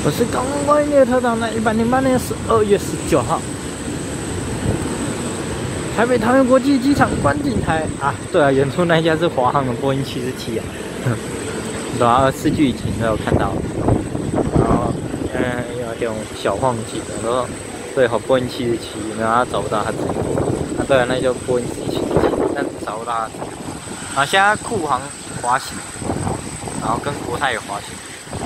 我是刚关列特长的108年12月19号，台北桃园国际机场观景台啊，对啊，远处那一家是华航的波音77啊，对啊，4剧情都有看到，然后有点小忘记了，然后对，好波音77，然后找不到它，啊对啊，那就波音77，但找不到它，然后现在酷航滑行，然后跟国泰也滑行。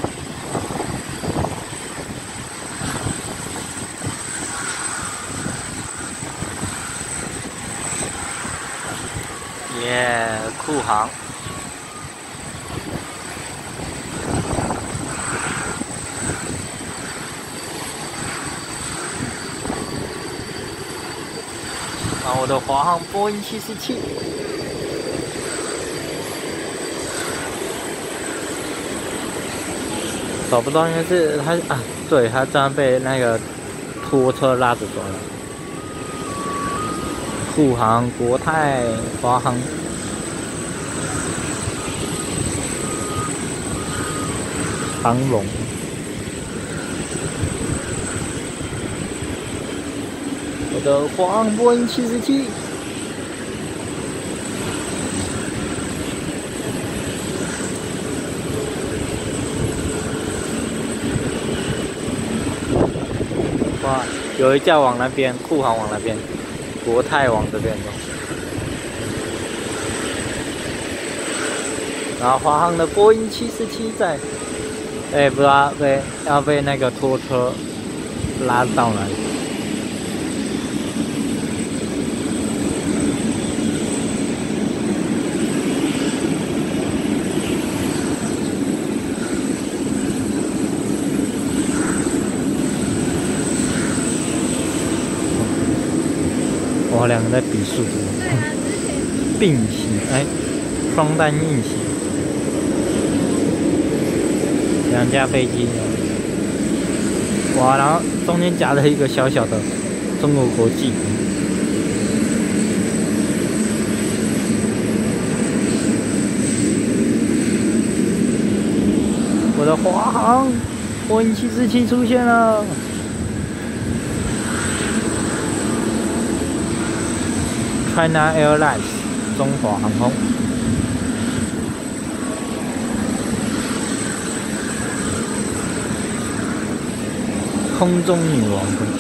耶，酷航！啊，我的华航波音77，找不到，应该是它啊，对，它这样被那个拖车拉着走了。酷航、国泰、华航。长龙，我的华航波音77，哇，有一架往那边，酷航往那边，国泰往这边走，然后华航的波音77在。不知道要被那个拖车拉到哪里？哇，两个在比速度，并行，双单运行。两架飞机，哇，然后中间夹了一个小小的中国国际，我的华航波音747出现了，China Airlines 中华航空。空中女王，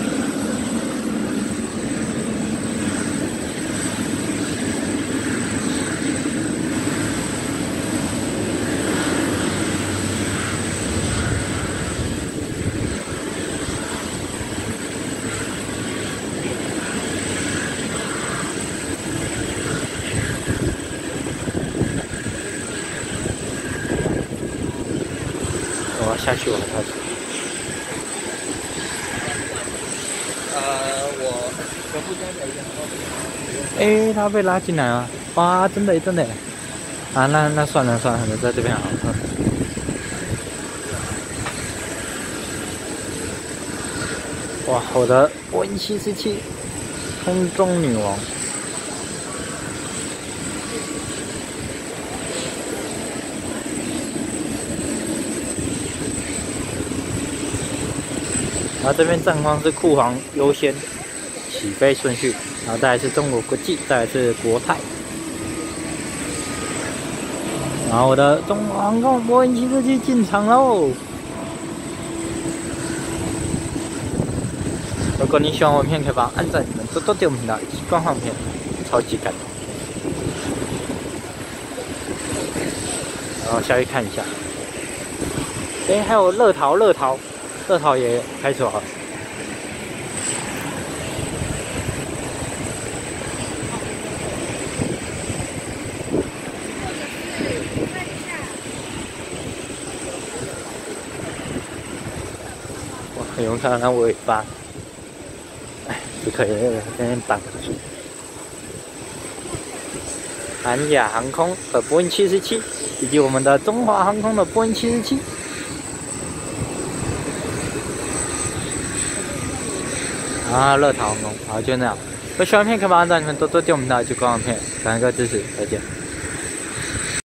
我要下去，我要下去。他被拉进来了，哇，真的啊，那算了，我在这边好。哇，我的波音747，空中女王。然后这边站框是酷航优先起飞顺序，然后再来是中国国际，再来是国泰。然后我的中华航空波音747进场喽！如果你喜欢我的片，可以把按赞、多多点我们的观看片，超级感动。然后下去看一下，还有乐桃也开出好。哇，有人看到它尾巴，不可以，有点挡不住。韩亚航空的波音747，以及我们的中华航空的波音747。啊，乐桃航空，好，就那样。有喜欢片可以把按赞，你们多多点我们的就观看片，感谢各位支持，再见。